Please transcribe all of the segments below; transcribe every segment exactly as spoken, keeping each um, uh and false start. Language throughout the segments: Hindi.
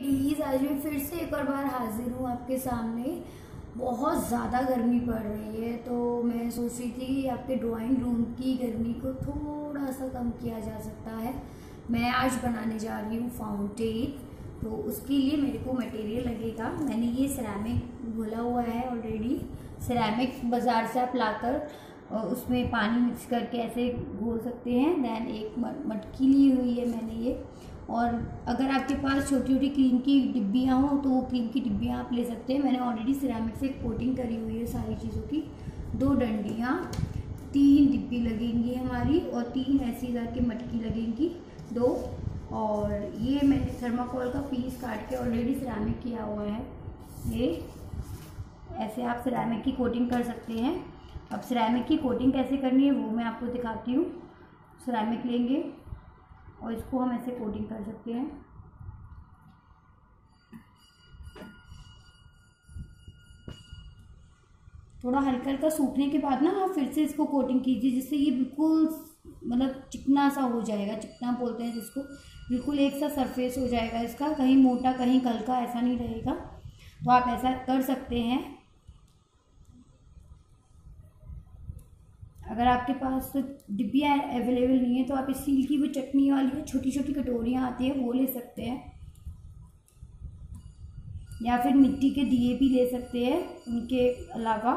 लेडीज़, आज मैं फिर से एक और बार हाजिर हूँ आपके सामने। बहुत ज़्यादा गर्मी पड़ रही है, तो मैं सोच रही थी कि आपके ड्राइंग रूम की गर्मी को थोड़ा सा कम किया जा सकता है। मैं आज बनाने जा रही हूँ फाउंटेन। तो उसके लिए मेरे को मटेरियल लगेगा। मैंने ये सिरेमिक घोला हुआ है ऑलरेडी। सिरेमिक बाज़ार से आप लाकर और उसमें पानी मिक्स करके ऐसे घोल सकते हैं। दैन एक मटकी ली हुई है मैंने ये। और अगर आपके पास छोटी छोटी क्रीम की डिब्बियाँ हों तो वो क्रीम की डिब्बियाँ आप ले सकते हैं। मैंने ऑलरेडी सिरेमिक से कोटिंग करी हुई है सारी चीज़ों की। दो डंडियाँ, तीन डिब्बी लगेंगी हमारी और तीन ऐसी करके मटकी लगेंगी दो। और ये मैंने थर्माकोल का पीस काट के ऑलरेडी सिरेमिक किया हुआ है। ये ऐसे आप सिरेमिक की कोटिंग कर सकते हैं। अब सिरेमिक की कोटिंग कैसे करनी है वो मैं आपको दिखाती हूँ। सिरेमिक लेंगे और इसको हम ऐसे कोटिंग कर सकते हैं। थोड़ा हल्का हल्का सूखने के बाद ना आप फिर से इसको कोटिंग कीजिए, जिससे ये बिल्कुल मतलब चिकना सा हो जाएगा। चिकना बोलते हैं जिसको, बिल्कुल एक सा सरफेस हो जाएगा इसका, कहीं मोटा कहीं हल्का ऐसा नहीं रहेगा। तो आप ऐसा कर सकते हैं। अगर आपके पास डिब्बियाँ अवेलेबल नहीं है तो आप स्टील की वो चटनी वाली छोटी छोटी कटोरियाँ आती हैं वो ले सकते हैं, या फिर मिट्टी के दिए भी ले सकते हैं उनके अलावा।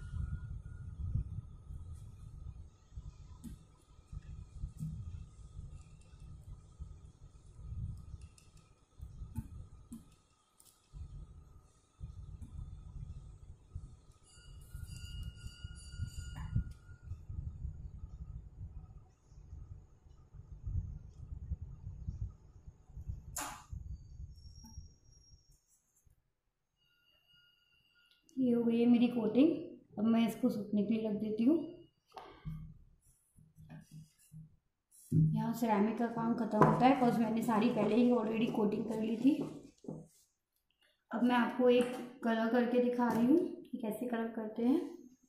ये हो गई है मेरी कोटिंग। अब मैं इसको सूखने के लिए रख देती हूँ। यहाँ सिरेमिक का काम खत्म होता है बिकॉज मैंने सारी पहले ही ऑलरेडी कोटिंग कर ली थी। अब मैं आपको एक कलर करके दिखा रही हूँ कि कैसे कलर करते हैं।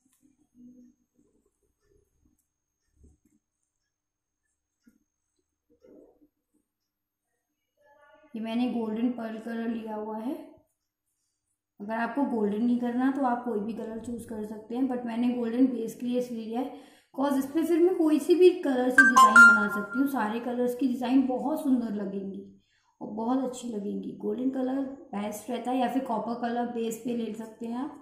ये मैंने गोल्डन पर्ल कलर लिया हुआ है। अगर आपको गोल्डन नहीं करना तो आप कोई भी कलर चूज़ कर सकते हैं, बट मैंने गोल्डन बेस के लिए इसलिए लिया है बिकॉज इस पर फिर मैं कोई सी भी कलर से डिज़ाइन बना सकती हूँ। सारे कलर्स की डिज़ाइन बहुत सुंदर लगेंगी और बहुत अच्छी लगेंगी। गोल्डन कलर बेस्ट रहता है, या फिर कॉपर कलर बेस पे ले सकते हैं आप।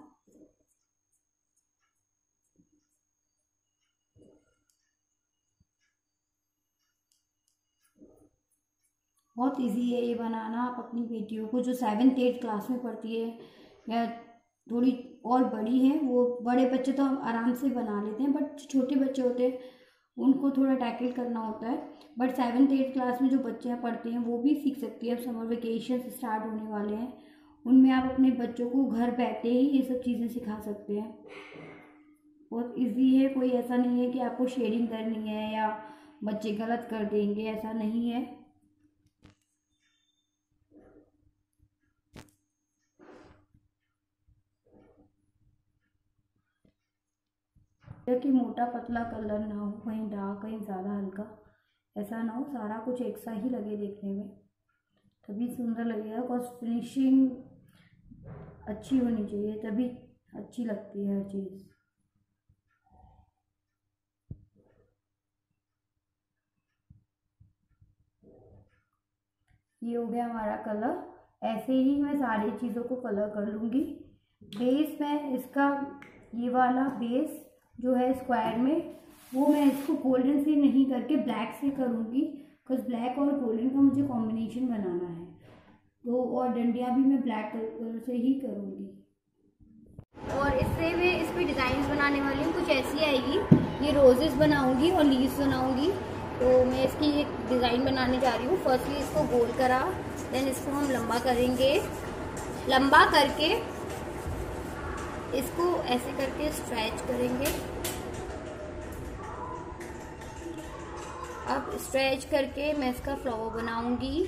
बहुत इजी है ये बनाना। आप अपनी बेटियों को जो सेवन्थ एट्थ क्लास में पढ़ती है या थोड़ी और बड़ी है, वो बड़े बच्चे तो हम आराम से बना लेते हैं, बट छोटे बच्चे होते हैं उनको थोड़ा टैकल करना होता है। बट सेवन्थ एट्थ क्लास में जो बच्चे पढ़ते हैं वो भी सीख सकती है। अब समर वेकेशन स्टार्ट होने वाले हैं, उनमें आप अपने बच्चों को घर बैठे ही ये सब चीज़ें सिखा सकते हैं। बहुत इजी है, कोई ऐसा नहीं है कि आपको शेडिंग करनी है या बच्चे गलत कर देंगे, ऐसा नहीं है। कि मोटा पतला कलर ना हो, कहीं डार्क कहीं ज़्यादा हल्का, ऐसा ना हो। सारा कुछ एक सा ही लगे देखने में, तभी सुंदर लगेगा। बिकॉज फिनिशिंग अच्छी होनी चाहिए, तभी अच्छी लगती है हर चीज़। ये हो गया हमारा कलर। ऐसे ही मैं सारी चीज़ों को कलर कर लूँगी। बेस में इसका ये वाला बेस जो है स्क्वायर में, वो मैं इसको गोल्डन से नहीं करके ब्लैक से करूँगी, बिकॉज ब्लैक और गोल्डन का मुझे कॉम्बिनेशन बनाना है। तो और डंडियाँ भी मैं ब्लैक कलर से ही करूँगी। और इससे मैं इस पर डिज़ाइन बनाने वाली हूँ, कुछ ऐसी आएगी। ये रोजेस बनाऊँगी और लीव्स बनाऊँगी। तो मैं इसकी एक डिज़ाइन बनाने जा रही हूँ। फर्स्टली इसको गोल करा, देन इसको हम लंबा करेंगे। लंबा करके इसको ऐसे करके स्ट्रेच करेंगे। अब स्ट्रेच करके मैं इसका फ्लावर बनाऊंगी।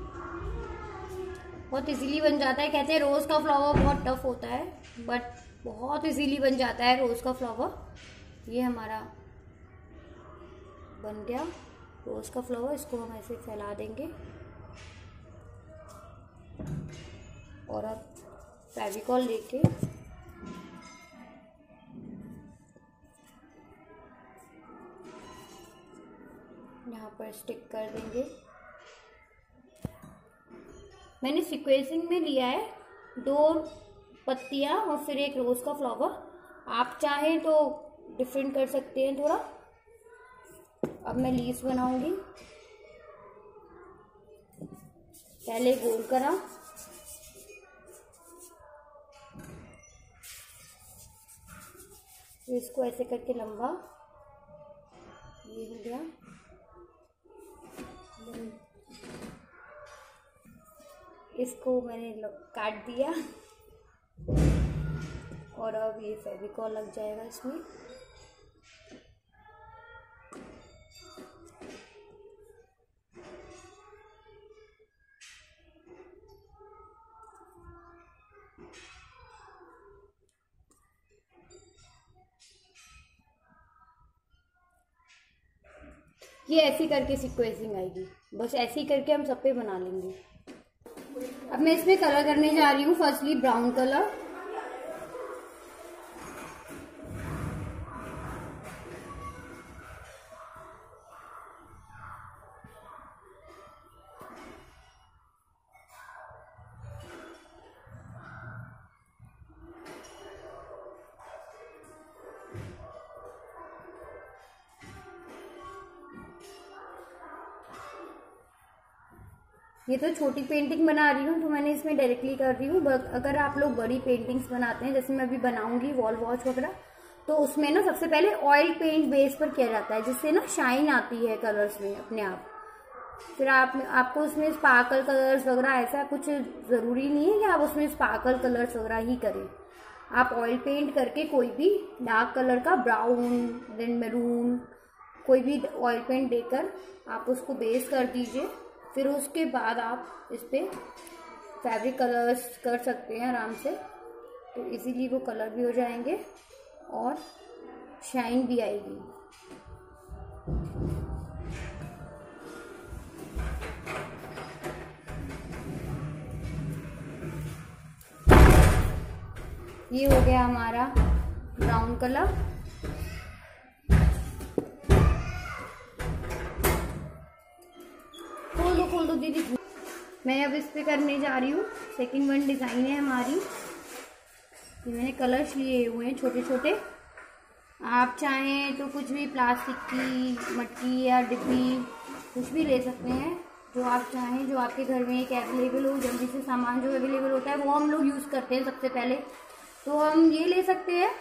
बहुत इजीली बन जाता है। कहते हैं रोज़ का फ्लावर बहुत टफ होता है, बट बहुत इजीली बन जाता है रोज़ का फ्लावर। ये हमारा बन गया रोज़ का फ्लावर। इसको हम ऐसे फैला देंगे। और अब फेविकॉल लेके यहाँ पर स्टिक कर देंगे। मैंने सीक्वेंसिंग में लिया है दो पत्तियाँ और फिर एक रोज़ का फ्लावर। आप चाहें तो डिफरेंट कर सकते हैं थोड़ा। अब मैं लीव्स बनाऊंगी। पहले गोल करा, तो इसको ऐसे करके लंबा, ये हो गया। इसको मैंने काट दिया और अब ये फेविकॉल लग जाएगा इसमें। ये ऐसी करके सीक्वेंसिंग आएगी, बस ऐसी करके हम सब पे बना लेंगे। अब मैं इसमें कलर करने जा रही हूँ। फर्स्टली ब्राउन कलर, ये तो छोटी पेंटिंग बना रही हूँ तो मैंने इसमें डायरेक्टली कर रही हूँ। अगर आप लोग बड़ी पेंटिंग्स बनाते हैं, जैसे मैं अभी बनाऊंगी वॉल वॉच वगैरह, तो उसमें ना सबसे पहले ऑयल पेंट बेस पर किया जाता है, जिससे ना शाइन आती है कलर्स में अपने आप। फिर आप आपको उसमें स्पार्कल कलर्स वगैरह, ऐसा कुछ ज़रूरी नहीं है कि आप उसमें स्पार्कल कलर्स वगैरह ही करें। आप ऑयल पेंट करके कोई भी डार्क कलर का, ब्राउन देन मैरून, कोई भी ऑयल पेंट देकर आप उसको बेस कर दीजिए। फिर उसके बाद आप इस पर फैब्रिक कलर्स कर सकते हैं आराम से, तो इजीली वो कलर भी हो जाएंगे और शाइन भी आएगी। ये हो गया हमारा ब्राउन कलर। खोल दो खोल दो दीदी। मैं अब इस पे करने जा रही हूँ। सेकंड वन डिज़ाइन है हमारी। ये मैंने कलर्स लिए हुए हैं छोटे छोटे। आप चाहें तो कुछ भी प्लास्टिक की मटकी या डिब्बी कुछ भी ले सकते हैं, जो आप चाहें, जो आपके घर में एक अवेलेबल हो। जल्दी से सामान जो अवेलेबल होता है वो हम लोग यूज़ करते हैं सबसे पहले, तो हम ये ले सकते हैं।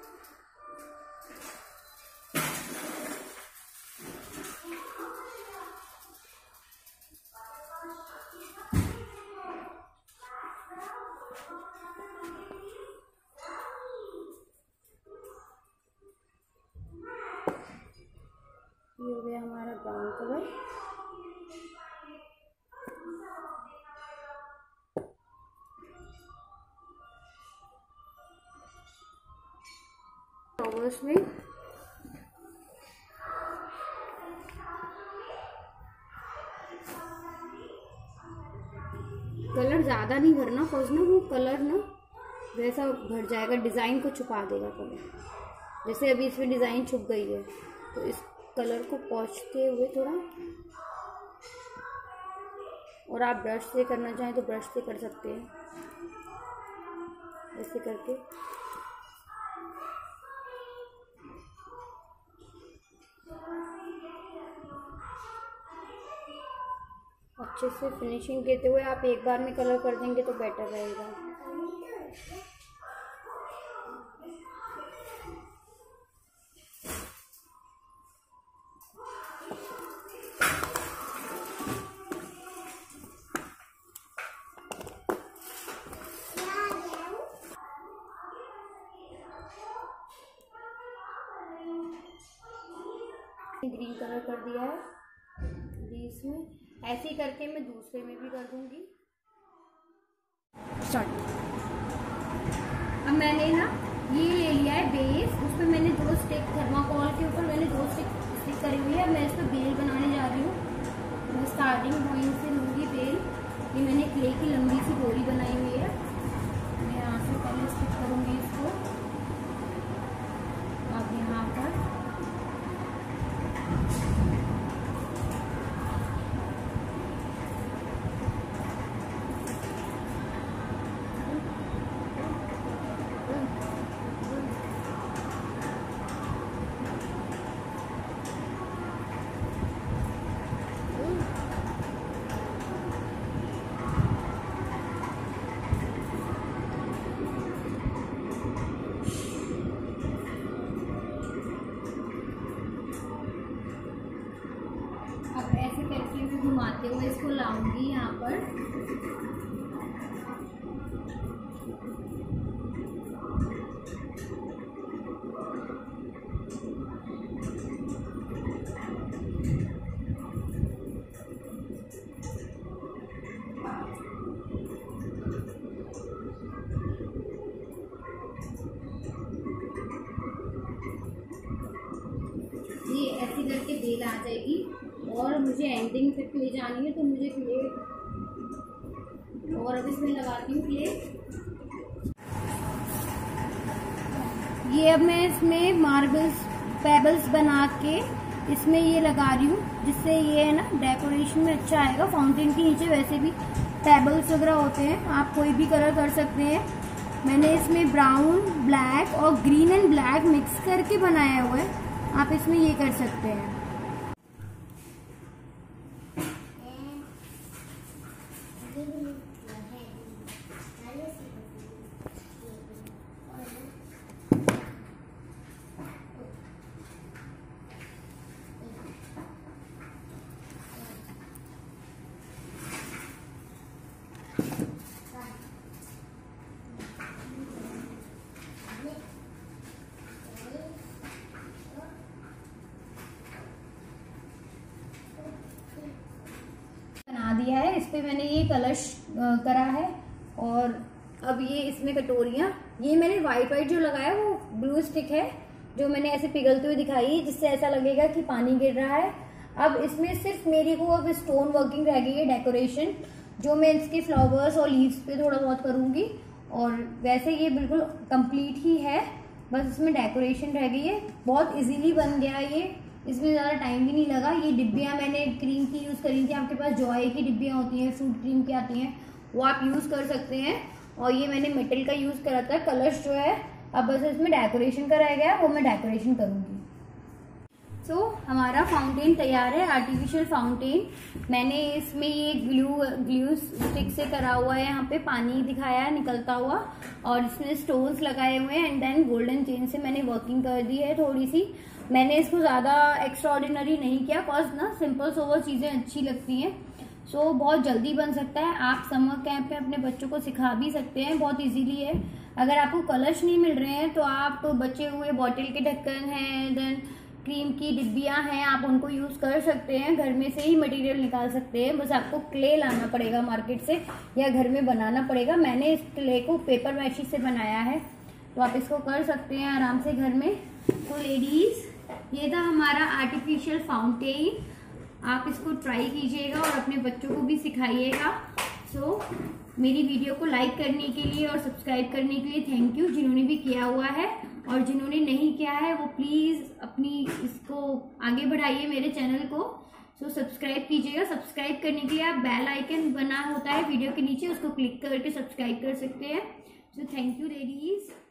ये हो गया हमारा ब्राउन कलर। फ्लावर्स में कलर ज़्यादा नहीं भरना, फर्स्ट ना वो कलर ना वैसा भर जाएगा, डिज़ाइन को छुपा देगा कलर। जैसे अभी इसमें डिज़ाइन छुप गई है, तो इस कलर को पोंछते हुए थोड़ा, और आप ब्रश से करना चाहें तो ब्रश से कर सकते हैं, ऐसे करके। अच्छे से फिनिशिंग देते हुए आप एक बार में कलर कर देंगे तो बेटर रहेगा। ग्रीन कलर कर दिया है बीच में। ऐसे ही करके मैं दूसरे में भी कर दूंगी। स्टार्ट। अब मैंने ना ये ले लिया है बेस, उस पर मैंने दो स्टिक थर्माकोल के ऊपर मैंने दो स्टिक स्टिक करी हुई है। मैं इस पर बेल बनाने जा रही हूँ। मैं स्टार्टिंग पॉइंट से लूँगी बेल। ये मैंने क्ले की लंबी सी गोली बनाई हुई है। आ जाएगी। और मुझे एंडिंग पे क्ले जानी है, तो मुझे क्ले और अब इसमें लगाती हूँ क्ले। ये अब मैं इसमें मार्बल्स पेबल्स बना के इसमें ये लगा रही हूँ, जिससे ये है ना डेकोरेशन में अच्छा आएगा। फाउंटेन के नीचे वैसे भी पेबल्स वगैरह होते हैं, आप कोई भी कलर कर सकते हैं। मैंने इसमें ब्राउन, ब्लैक और ग्रीन एंड ब्लैक मिक्स करके बनाया हुआ है, आप इसमें ये कर सकते हैं। दिया है, इस पे मैंने ये कलश करा है। और अब ये इसमें कटोरियाँ, ये मैंने वाइट वाइट जो लगाया वो ब्लू स्टिक है, जो मैंने ऐसे पिघलते हुए दिखाई है, जिससे ऐसा लगेगा कि पानी गिर रहा है। अब इसमें सिर्फ मेरे को अब स्टोन वर्किंग रह गई है, डेकोरेशन, जो मैं इसके फ्लावर्स और लीव्स पे थोड़ा बहुत करूंगी। और वैसे ये बिल्कुल कंप्लीट ही है, बस इसमें डेकोरेशन रह गई है। बहुत इजीली बन गया ये, इसमें ज़्यादा टाइम भी नहीं लगा। ये डिब्बियाँ मैंने क्रीम की यूज़ करी थी, आपके पास जॉय की डिब्बियाँ होती हैं, फ्रूट क्रीम की आती हैं, वो आप यूज़ कर सकते हैं। और ये मैंने मेटल का यूज़ करा था। कलश जो है अब बस इसमें डेकोरेशन कराया गया, वो मैं डेकोरेशन करूँगी। सो so, हमारा फाउंटेन तैयार है, आर्टिफिशियल फाउंटेन। मैंने इसमें ये ग्लू ग्लू स्टिक से करा हुआ है, यहाँ पे पानी दिखाया है निकलता हुआ, और इसमें स्टोन्स लगाए हुए हैं। एंड देन गोल्डन चेन से मैंने वर्किंग कर दी है थोड़ी सी। मैंने इसको ज़्यादा एक्स्ट्रा ऑर्डिनरी नहीं किया, कॉज ना सिंपल सोवर चीज़ें अच्छी लगती हैं। सो so, बहुत जल्दी बन सकता है। आप समर कैंप में अपने बच्चों को सिखा भी सकते हैं, बहुत इजीली है। अगर आपको कलश नहीं मिल रहे हैं तो आप तो बचे हुए बॉटल के ढक्कन हैं, देन क्रीम की डिब्बियाँ हैं, आप उनको यूज़ कर सकते हैं। घर में से ही मटेरियल निकाल सकते हैं, बस आपको क्ले लाना पड़ेगा मार्केट से या घर में बनाना पड़ेगा। मैंने इस क्ले को पेपर मैशी से बनाया है, तो आप इसको कर सकते हैं आराम से घर में। तो लेडीज़, ये था हमारा आर्टिफिशियल फाउंटेन। आप इसको ट्राई कीजिएगा और अपने बच्चों को भी सिखाइएगा। सो so, मेरी वीडियो को लाइक करने के लिए और सब्सक्राइब करने के लिए थैंक यू, जिन्होंने भी किया हुआ है। और जिन्होंने नहीं किया है वो प्लीज़ अपनी इसको आगे बढ़ाइए मेरे चैनल को। सो so, सब्सक्राइब कीजिएगा। सब्सक्राइब करने के लिए आप बेल आइकन बना होता है वीडियो के नीचे, उसको क्लिक करके सब्सक्राइब कर सकते हैं। So thank you ladies.